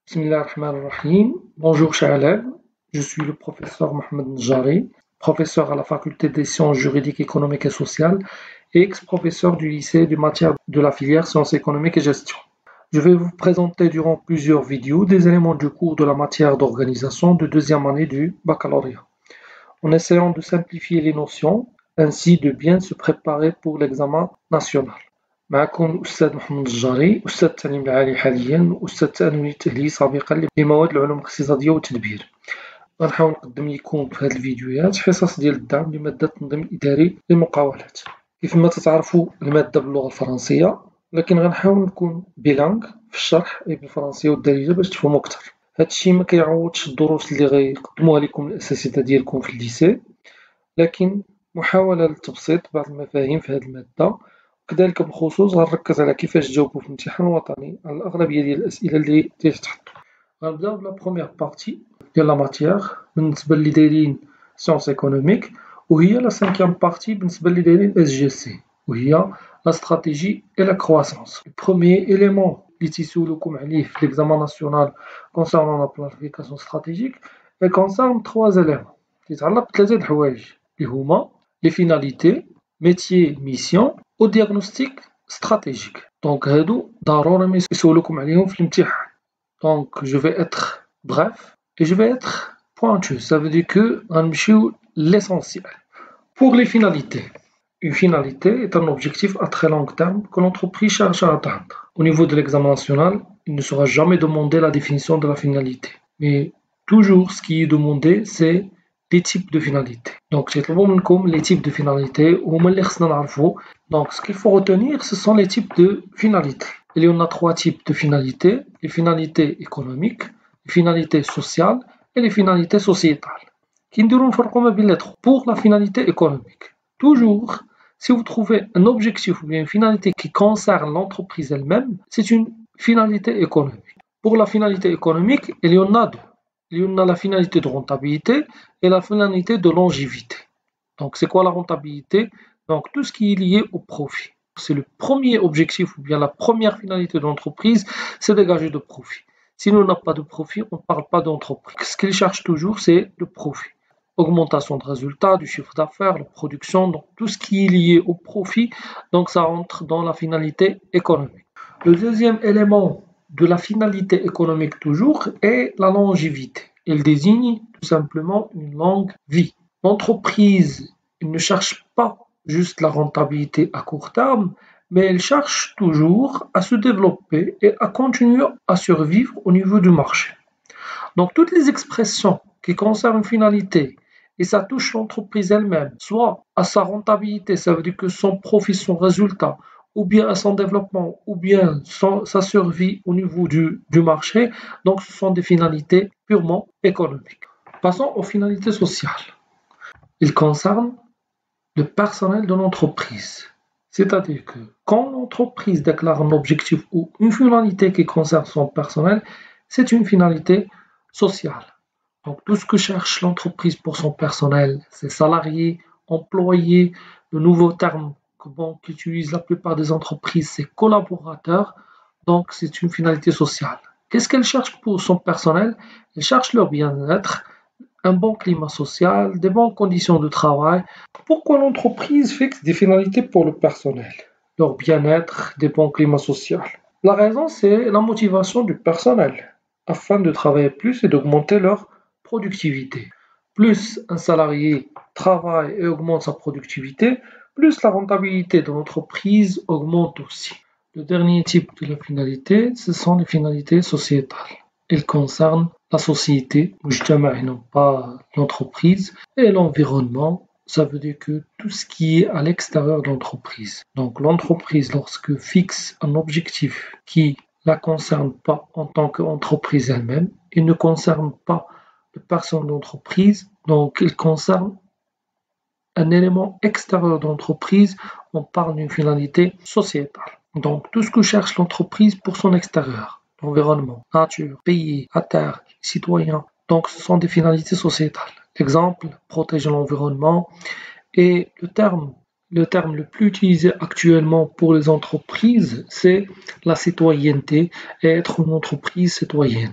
Bismillahirrahmanirrahim. Bonjour chers élèves, je suis le professeur Mohamed Njari, professeur à la faculté des sciences juridiques, économiques et sociales et ex-professeur du lycée des matières de la filière sciences économiques et gestion. Je vais vous présenter durant plusieurs vidéos des éléments du cours de la matière d'organisation de deuxième année du baccalauréat, en essayant de simplifier les notions, ainsi de bien se préparer pour l'examen national. معكم الأستاذ محمد الجاري، أستاذ التعليم العالي حاليا وأستاذ التأمين والتأهيل سابقا لمواد العلوم الاقتصادية والتدبير. غنحاول نقدم لكم في هاد الفيديوهات حصص ديال الدعم لمادة التنظيم الإداري للمقاولات. كيف ما تتعرفوا المادة باللغة الفرنسية، لكن غنحاول نكون بيلانغ في الشرح بالفرنسية والدارجة باش تفهموا أكثر. هادشي ما كيعوضش الدروس اللي غيقدموها لكم الأساتذة ديالكم في الليسي، لكن محاولة لتبسيط بعض المفاهيم في هاد المادة، وكذلك بالخصوص غنركز على كيفاش تجاوبوا في الامتحان الوطني على الأغلبية ديال الأسئلة اللي تحطوا. غنبداو بلا بروميير بارتي ديال لا ماتيير بالنسبة اللي دايرين سيونس ايكونوميك، وهي لا سانكيام بارتي بالنسبة اللي دايرين اس جي سي، وهي لا استراتيجي اي لا كرواسونس. البروميير إيليمون اللي تيسولوكم عليه في ليكزامان ناسيونال كونسيرنون لا بلانيفيكاسيون استراتيجيك اي كونسيرن 3 إيليمون، كيتعلق بثلاثة د الحوايج اللي هما لي فيناليتي، ميتيي ميسيون و دياغنوستيك استراتيجيك. دونك هادو ضروري ما يسولوكم عليهم في الامتحان. Donc je vais être bref et je vais être pointu. Ça veut dire que غنمشيو l'essentiel. Pour les finalités. Une finalité est un objectif à très long terme que l'entreprise cherche à atteindre. Au niveau de l'examen national, il ne sera jamais demandé la définition de la finalité. Mais toujours ce qui est demandé, c'est les types de finalités. Donc, les types de finalités. Donc, ce qu'il faut retenir, ce sont les types de finalités. Il y en a 3 types de finalités: les finalités économiques, les finalités sociales et les finalités sociétales. Pour la finalité économique, toujours, si vous trouvez un objectif ou bien une finalité qui concerne l'entreprise elle-même, c'est une finalité économique. Pour la finalité économique, il y en a 2. Il y en a la finalité de rentabilité et la finalité de longévité. Donc, c'est quoi la rentabilité? Donc, tout ce qui est lié au profit. C'est le premier objectif ou bien la première finalité de l'entreprise, c'est dégager de profit. Si on n'a pas de profit, on ne parle pas d'entreprise. Ce qu'ils cherchent toujours, c'est le profit. Augmentation de résultats, du chiffre d'affaires, la production, donc tout ce qui est lié au profit, donc ça rentre dans la finalité économique. Le deuxième élément de la finalité économique toujours est la longévité. Elle désigne tout simplement une longue vie. L'entreprise ne cherche pas juste la rentabilité à court terme, mais elle cherche toujours à se développer et à continuer à survivre au niveau du marché. Donc toutes les expressions qui concernent une finalité et ça touche l'entreprise elle-même, soit à sa rentabilité, ça veut dire que son profit, son résultat, ou bien à son développement, ou bien sa survie au niveau du marché, donc ce sont des finalités purement économiques. Passons aux finalités sociales. Ils concernent le personnel de l'entreprise. C'est-à-dire que quand l'entreprise déclare un objectif ou une finalité qui concerne son personnel, c'est une finalité sociale. Donc tout ce que cherche l'entreprise pour son personnel, ses salariés, employés, le nouveau terme qu'utilisent la plupart des entreprises, c'est collaborateurs. Donc c'est une finalité sociale. Qu'est-ce qu'elle cherche pour son personnel? Elle cherche leur bien-être, un bon climat social, des bonnes conditions de travail. Pourquoi l'entreprise fixe des finalités pour le personnel? Leur bien-être, des bons climats sociaux. La raison, c'est la motivation du personnel, afin de travailler plus et d'augmenter leur productivité. Plus un salarié travaille et augmente sa productivité, plus la rentabilité de l'entreprise augmente aussi. Le dernier type de la finalité, ce sont les finalités sociétales. Elles concernent la société, et non pas l'entreprise, et l'environnement. Ça veut dire que tout ce qui est à l'extérieur de l'entreprise. Donc l'entreprise, lorsque fixe un objectif qui ne la concerne pas en tant qu'entreprise elle-même, il ne concerne pas les personnes d'entreprise, donc il concerne un élément extérieur de l'entreprise, on parle d'une finalité sociétale. Donc tout ce que cherche l'entreprise pour son extérieur, l'environnement, nature, pays, à terre, citoyens, donc ce sont des finalités sociétales. Exemple, protéger l'environnement, et le terme le terme le plus utilisé actuellement pour les entreprises, c'est la citoyenneté et être une entreprise citoyenne.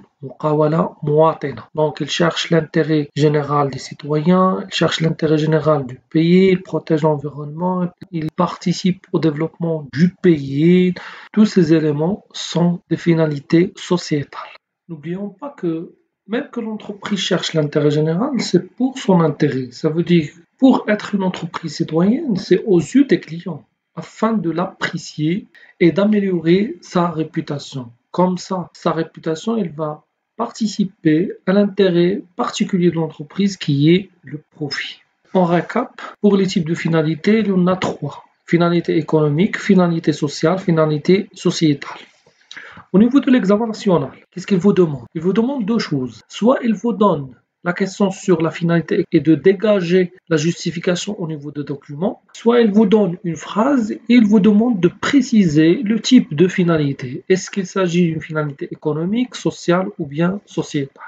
Donc, il cherche l'intérêt général des citoyens, il cherche l'intérêt général du pays, il protège l'environnement, il participe au développement du pays. Tous ces éléments sont des finalités sociétales. N'oublions pas que même que l'entreprise cherche l'intérêt général, c'est pour son intérêt. Ça veut dire, pour être une entreprise citoyenne, c'est aux yeux des clients, afin de l'apprécier et d'améliorer sa réputation. Comme ça, sa réputation, elle va participer à l'intérêt particulier de l'entreprise qui est le profit. En récap, pour les types de finalités, il y en a trois. Finalité économique, finalité sociale, finalité sociétale. Au niveau de l'examen national, qu'est-ce qu'il vous demande? Il vous demande deux choses. Soit il vous donne la question sur la finalité et de dégager la justification au niveau de document, soit il vous donne une phrase et il vous demande de préciser le type de finalité. Est-ce qu'il s'agit d'une finalité économique, sociale ou bien sociétale?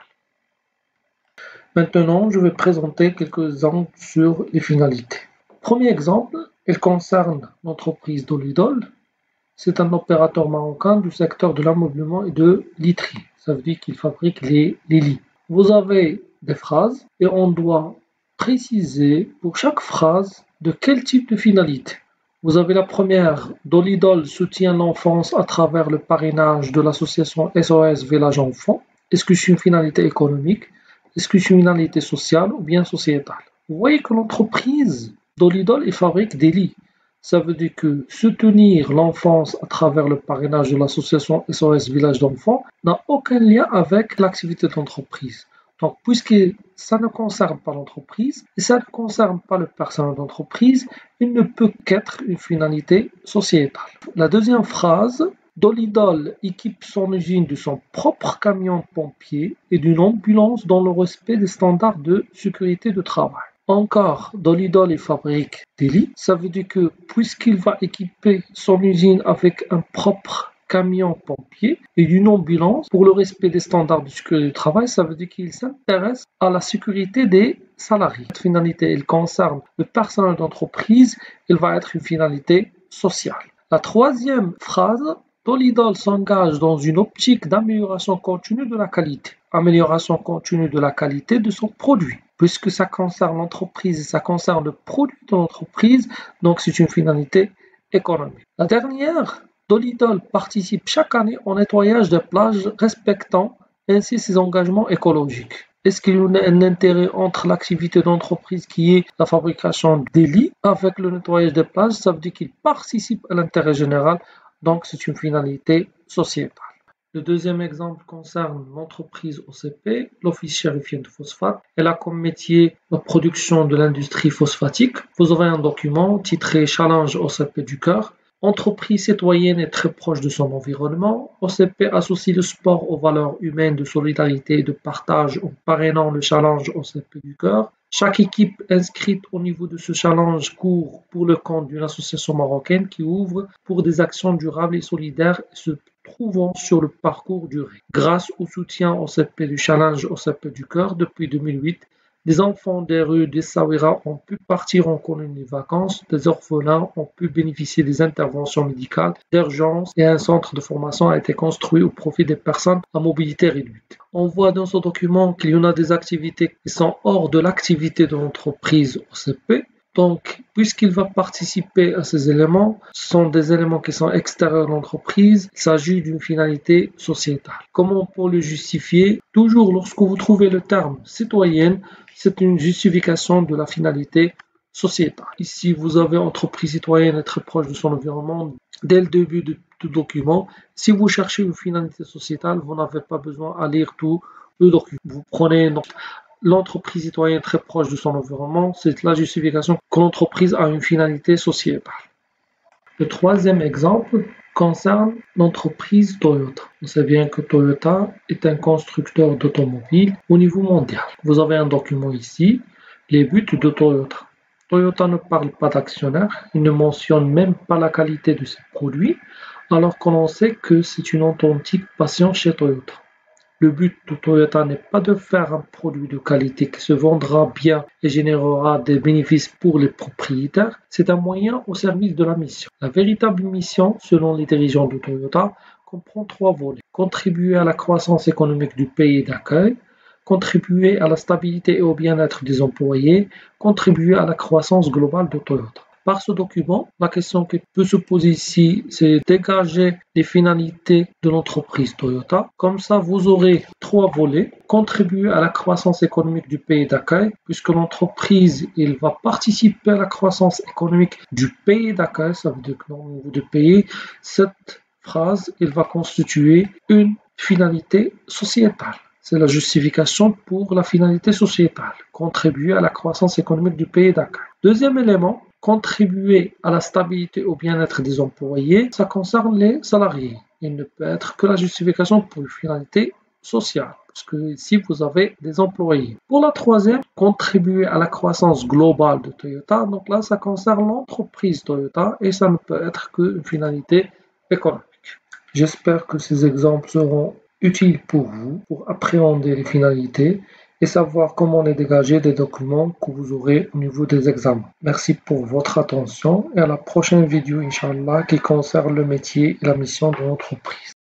Maintenant, je vais présenter quelques exemples sur les finalités. Premier exemple, il concerne l'entreprise Dolidol. C'est un opérateur marocain du secteur de l'ameublement et de literie. Ça veut dire qu'il fabrique les lits. Vous avez des phrases et on doit préciser pour chaque phrase de quel type de finalité. Vous avez la première, Dolidol soutient l'enfance à travers le parrainage de l'association SOS Village Enfants. Est-ce que c'est une finalité économique? Est-ce que c'est une finalité sociale ou bien sociétale? Vous voyez que l'entreprise Dolidol fabrique des lits. Ça veut dire que soutenir l'enfance à travers le parrainage de l'association SOS Village d'enfants n'a aucun lien avec l'activité de l'entreprise. Donc, puisque ça ne concerne pas l'entreprise et ça ne concerne pas le personnel d'entreprise, il ne peut qu'être une finalité sociétale. La deuxième phrase, Dolidol équipe son usine de son propre camion pompier et d'une ambulance dans le respect des standards de sécurité de travail. Encore, Dolidol fabrique des lits. Ça veut dire que puisqu'il va équiper son usine avec un propre camion pompier et une ambulance pour le respect des standards de sécurité du travail, ça veut dire qu'il s'intéresse à la sécurité des salariés. Cette finalité, elle concerne le personnel d'entreprise, elle va être une finalité sociale. La troisième phrase, Dolidol s'engage dans une optique d'amélioration continue de la qualité. Amélioration continue de la qualité de son produit. Puisque ça concerne l'entreprise et ça concerne le produit de l'entreprise, donc c'est une finalité économique. La dernière, Dolidol participe chaque année au nettoyage des plages respectant ainsi ses engagements écologiques. Est-ce qu'il y a un intérêt entre l'activité d'entreprise qui est la fabrication des lits avec le nettoyage des plages? Ça veut dire qu'il participe à l'intérêt général, donc c'est une finalité sociétale. Le deuxième exemple concerne l'entreprise OCP, l'Office chérifien de phosphate. Elle a comme métier la production de l'industrie phosphatique. Vous aurez un document titré Challenge OCP du cœur. Entreprise citoyenne est très proche de son environnement. OCP associe le sport aux valeurs humaines de solidarité et de partage en parrainant le challenge OCP du cœur. Chaque équipe inscrite au niveau de ce challenge court pour le compte d'une association marocaine qui ouvre pour des actions durables et solidaires se trouvant sur le parcours duré. Grâce au soutien OCP du challenge OCP du cœur depuis 2008, des enfants des rues d'Essaouira ont pu partir en colonie de vacances, des orphelins ont pu bénéficier des interventions médicales d'urgence et un centre de formation a été construit au profit des personnes à mobilité réduite. On voit dans ce document qu'il y en a des activités qui sont hors de l'activité de l'entreprise OCP. Donc, puisqu'il va participer à ces éléments, ce sont des éléments qui sont extérieurs à l'entreprise, il s'agit d'une finalité sociétale. Comment on peut le justifier? Toujours lorsque vous trouvez le terme citoyenne, c'est une justification de la finalité sociétale. Ici, vous avez entreprise citoyenne et très proche de son environnement dès le début de tout document. Si vous cherchez une finalité sociétale, vous n'avez pas besoin à lire tout le document. Vous prenez l'entreprise citoyenne très proche de son environnement, c'est la justification que l'entreprise a une finalité sociétale. Le troisième exemple concerne l'entreprise Toyota. On sait bien que Toyota est un constructeur d'automobiles au niveau mondial. Vous avez un document ici, les buts de Toyota. Toyota ne parle pas d'actionnaire, il ne mentionne même pas la qualité de ses produits, alors que l'on sait que c'est une authentique passion chez Toyota. Le but de Toyota n'est pas de faire un produit de qualité qui se vendra bien et générera des bénéfices pour les propriétaires, c'est un moyen au service de la mission. La véritable mission, selon les dirigeants de Toyota, comprend 3 volets. Contribuer à la croissance économique du pays d'accueil, contribuer à la stabilité et au bien-être des employés, contribuer à la croissance globale de Toyota. Par ce document, la question qui peut se poser ici, c'est dégager les finalités de l'entreprise Toyota. Comme ça, vous aurez 3 volets. Contribuer à la croissance économique du pays d'accueil, puisque l'entreprise va participer à la croissance économique du pays d'accueil, ça veut dire que au niveau du pays, cette phrase, il va constituer une finalité sociétale. C'est la justification pour la finalité sociétale, contribuer à la croissance économique du pays d'accueil. Deuxième élément, contribuer à la stabilité et au bien-être des employés, ça concerne les salariés. Il ne peut être que la justification pour une finalité sociale, parce que ici vous avez des employés. Pour la troisième, contribuer à la croissance globale de Toyota, donc là ça concerne l'entreprise Toyota et ça ne peut être qu'une finalité économique. J'espère que ces exemples seront utiles pour vous, pour appréhender les finalités et savoir comment les dégager des documents que vous aurez au niveau des examens. Merci pour votre attention et à la prochaine vidéo, Inch'Allah, qui concerne le métier et la mission de l'entreprise.